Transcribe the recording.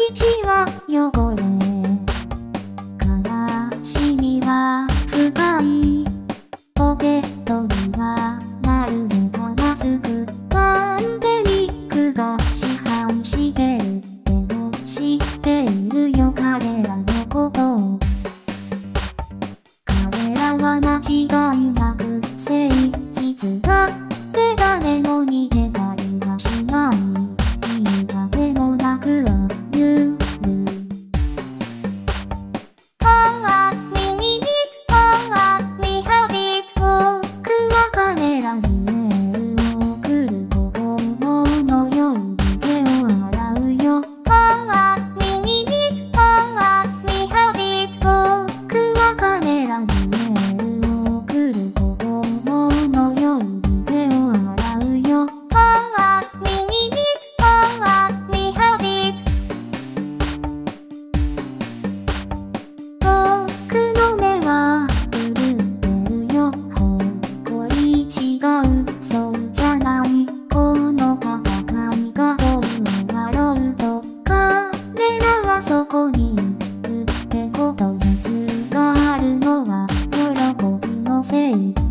道は汚れ、悲しみは深い。ポケットにはまるでマスク。パンデミックが支配してる。でも知っているよ彼らのことを。彼らは間違いなく誠実だって誰も逃げたりはしない。いいわけもなく歩む。ああ、We need it、ああ、We have it。僕は彼らにメールを送る。子供のように手を洗うよ。ああ、We need it、ああ、We have it。僕は彼らにメールを送る。子供のように手を洗うよ。ああ、We need it、ああ、We have it。僕の目は潤ってるよ。ほんこり違う、そうじゃない。この戦いがどう終わろうと彼らはそこにいるってこと。熱があるのは喜びのせい。